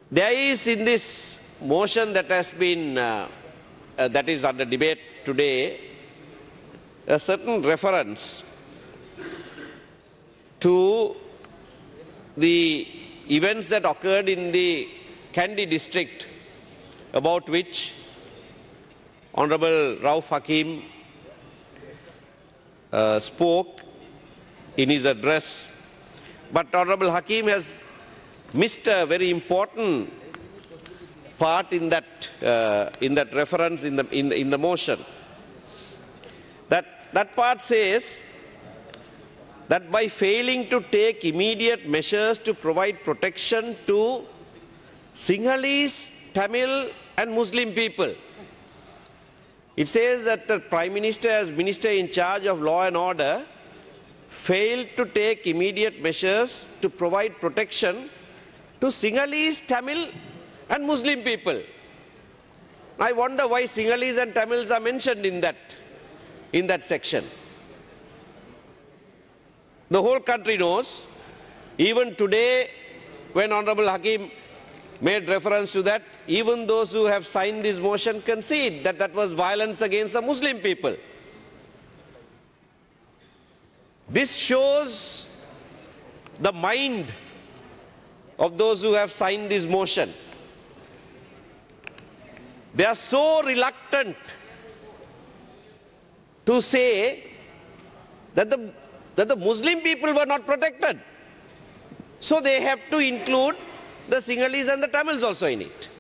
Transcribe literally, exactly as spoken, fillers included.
There is in this motion that has been, uh, uh, that is under debate today, a certain reference to the events that occurred in the Kandy district, about which Honorable Rauf Hakim uh, spoke in his address. But Honorable Hakim has missed a very important part in that, uh, in that reference in the, in, in the motion. That, that part says that by failing to take immediate measures to provide protection to Sinhalese, Tamil and Muslim people, it says that the Prime Minister, as Minister in charge of law and order, failed to take immediate measures to provide protection to Sinhalese, Tamil and Muslim people. I wonder why Sinhalese and Tamils are mentioned in that, in that section. The whole country knows, even today when Honorable Hakim made reference to that, even those who have signed this motion concede that that was violence against the Muslim people. This shows the mind of those who have signed this motion. They are so reluctant to say that the, that the Muslim people were not protected. So they have to include the Sinhalese and the Tamils also in it.